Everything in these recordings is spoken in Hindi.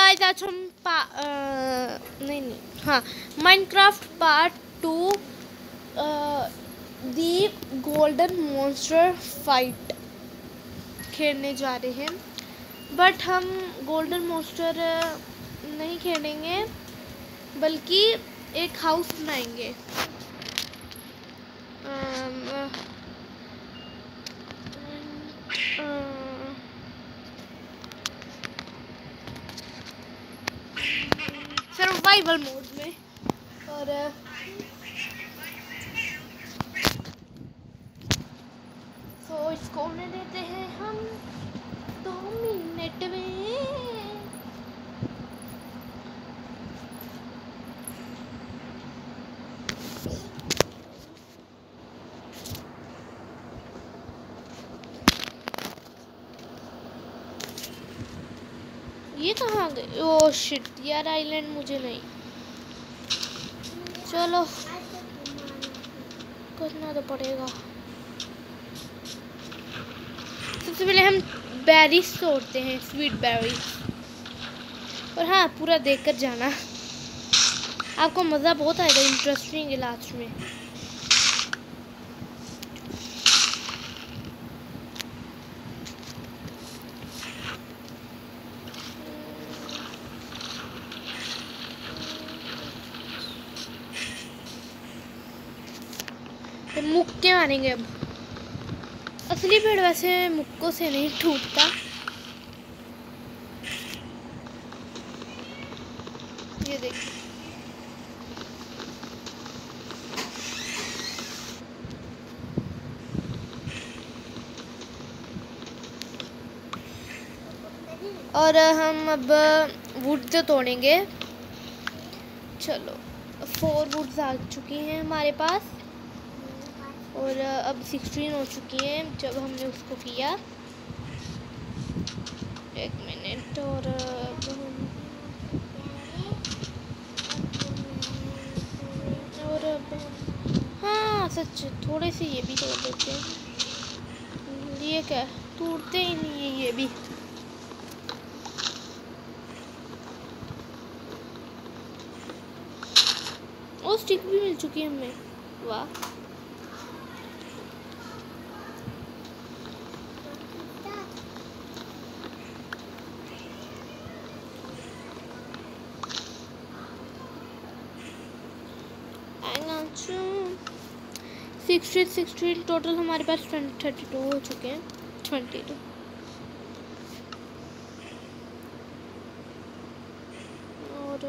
गाइस आज हम हाँ Minecraft part 2 the golden monster fight खेलने जा रहे हैं। बट हम गोल्डन मॉन्स्टर नहीं खेलेंगे बल्कि एक हाउस बनाएंगे। सर्वाइवल मोड में और तो इसको होने देते हैं हम 2 मिनट में। ये कहाँ गए? ओह शिट यार, आइलैंड मुझे नहीं। चलो करना तो पड़ेगा। सबसे पहले हम बेरीज तोड़ते हैं, स्वीट बेरीज। और हाँ, पूरा देखकर जाना, आपको मज़ा बहुत आएगा, इंटरेस्टिंग है लास्ट में। तो मुक्के मारेंगे अब। असली पेड़ वैसे मुक्कों से नहीं टूटता। ये देखिए, और हम अब वुड तो तोड़ेंगे। चलो 4 वुड्स आ चुकी हैं हमारे पास और अब 16 हो चुकी हैं जब हमने उसको किया। 1 मिनट और अब हाँ सच, थोड़े से ये भी तोड़ देते हैं। ये क्या टूटते ही नहीं है ये भी। और स्टिक भी मिल चुकी है हमें, वाह। सिक्सटीन 16 टोटल हमारे पास 32 हो चुके हैं। 22 और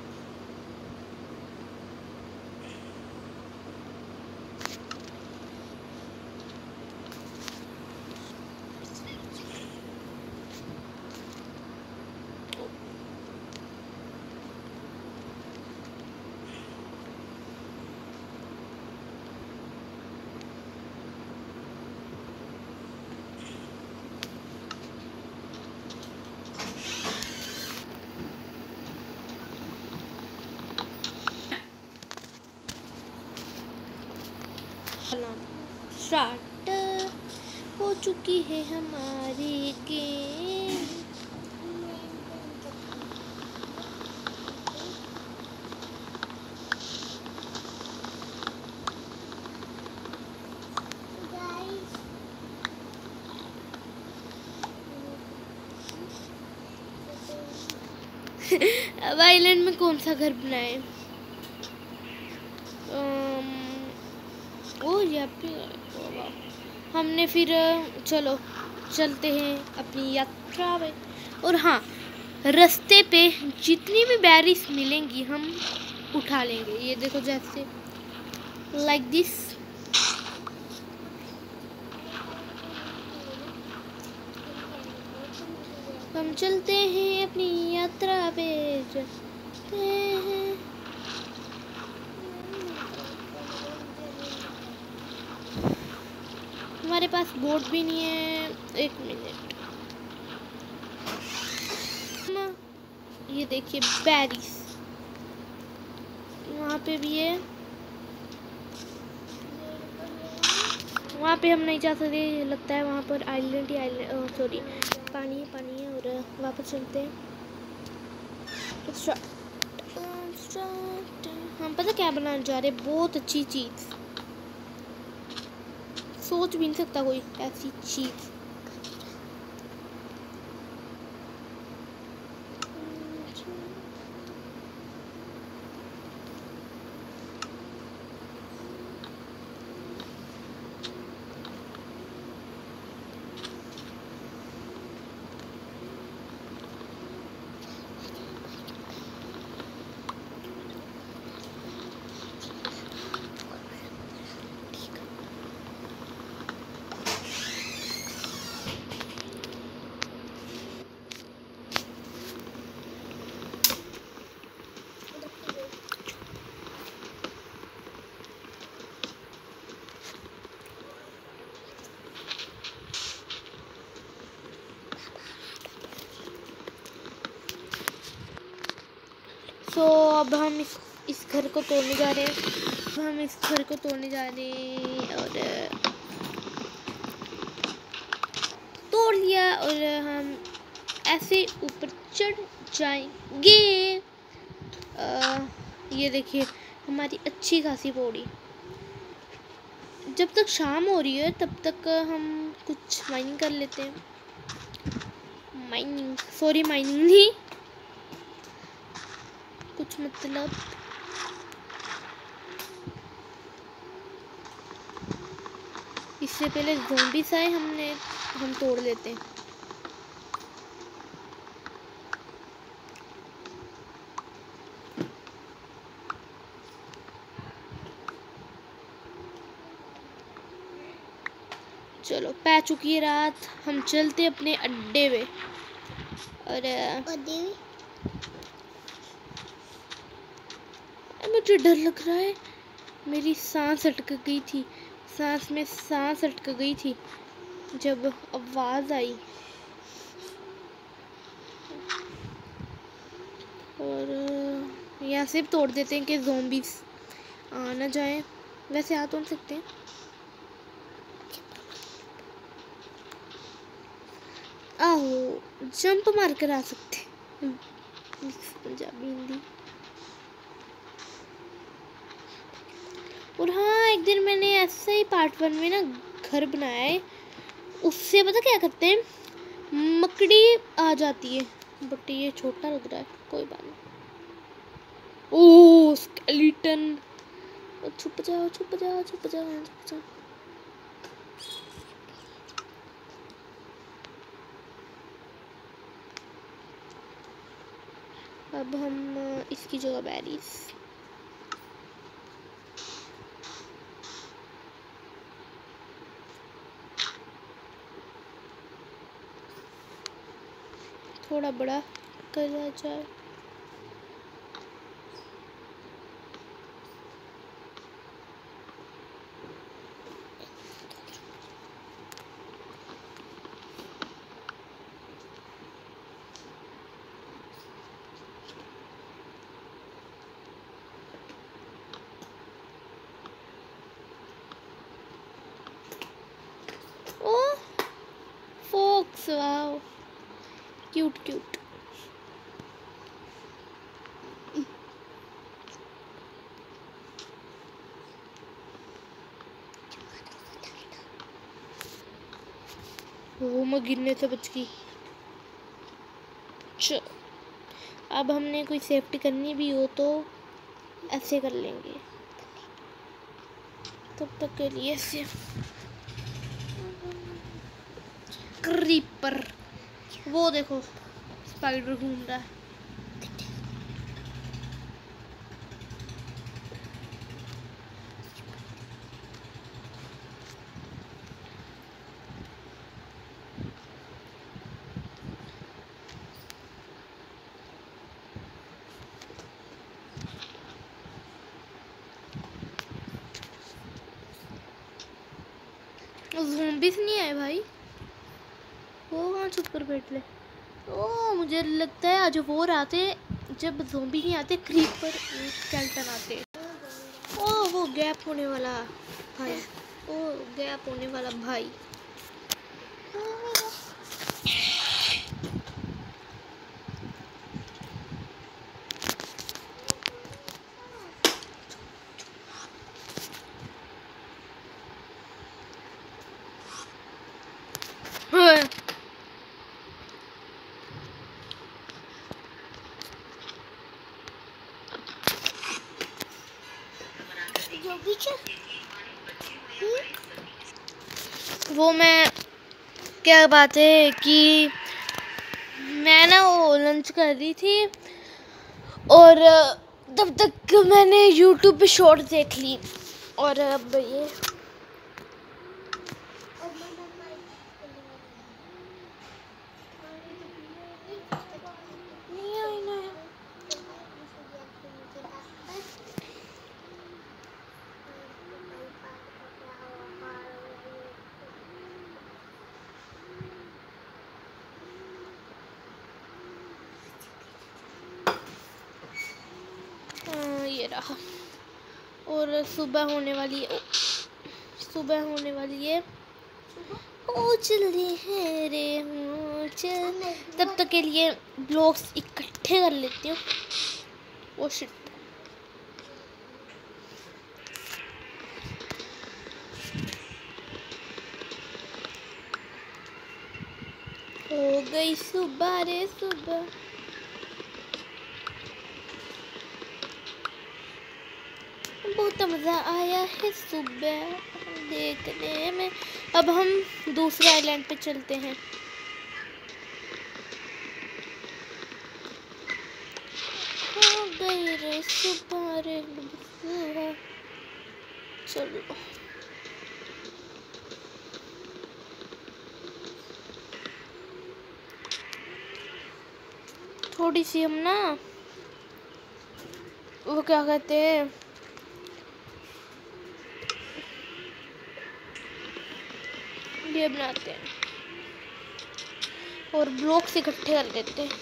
स्टार्ट हो चुकी है हमारी गेम। अब आइलैंड में कौन सा घर बनाए? ओ यहाँ पे हमने फिर चलो चलते हैं अपनी यात्रा में। और हाँ, रास्ते पे जितनी भी बेरीज मिलेंगी हम उठा लेंगे। ये देखो, जैसे लाइक दिस। हम चलते हैं अपनी यात्रा पे, चलते हैं। हमारे पास बोट भी नहीं है। 1 मिनट, ये देखिए बेरीज वहाँ पे भी है। वहाँ पे हम नहीं जा सकते, लगता है वहाँ पर आइलैंड ही आइलैंड, सॉरी पानी है और वापस चलते हैं। हम पता क्या बनाने जा रहे हैं, बहुत अच्छी चीज़, सोच भी नहीं सकता कोई ऐसी चीज़। तो अब हम इस घर को तोड़ने जा रहे हैं। हम इस घर को तोड़ने जा रहे हैं और तोड़ लिया और हम ऐसे ऊपर चढ़ जाएंगे। ये देखिए हमारी अच्छी खासी पौड़ी। जब तक शाम हो रही है तब तक हम कुछ माइनिंग कर लेते हैं। माइनिंग नहीं, कुछ मतलब इससे पहले ज़ॉम्बीज़ आए हम तोड़ लेते हैं। चलो पै चुकी है रात, हम चलते अपने अड्डे पे। और मुझे डर लग रहा है, मेरी सांस अटक गई थी, सांस में सांस अटक गई थी जब आवाज़ आई। और यहाँ से तोड़ देते हैं कि ज़ॉम्बीज़ आ ना जाए। वैसे आ तो नहीं सकते हैं। आहो जंप मार कर आ सकते हैं। पंजाबी हिंदी। और हाँ, एक दिन मैंने ऐसे ही पार्ट 1 में ना घर बनाया है, उससे पता क्या करते हैं, मकड़ी आ जाती है। बट ये छोटा लग रहा है, कोई बात नहीं। ओह स्केलेटन, छुप जाओ छुप जाओ छुप जाओ छुप जाओ। अब हम इसकी जगह बैरीज, थोड़ा बड़ा करा जाए। Oh folks, wow cute cute. वो मैं गिरने से बच गई। अब हमने कोई सेफ्टी करनी भी हो तो ऐसे कर लेंगे। तब तक के लिए क्रीपर, वो देखो स्पाइडर घूम रहा है। ज़ॉम्बीज़ नहीं आए भाई, वो कहाँ छुप कर बैठ ले। ओ मुझे लगता है आज वो आते जब ज़ॉम्बी नहीं आते, क्रीपर स्केलेटन आते। ओ वो गैप होने वाला भाई, ओ गैप होने वाला भाई। वो मैं क्या बात है कि मैं ना वो लंच कर रही थी और तब तक मैंने YouTube पे शॉर्ट देख ली और अब ये ये रहा और सुबह होने वाली है। ओ चल रही है रे चल। तब तक के लिए ब्लॉक्स इकट्ठे कर लेती हूँ। ओ शिट, हो गई सुबह रे सुबह। बहुत मज़ा आया है सुबह देखने में। अब हम दूसरे आइलैंड पे चलते हैं। हो गई रे सुबह रे सुबह। चलो थोड़ी सी हम ना वो क्या कहते हैं ये बनाते हैं और ब्लॉक्स इकट्ठे कर लेते हैं।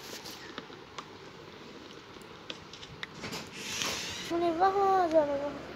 वहाँ जाना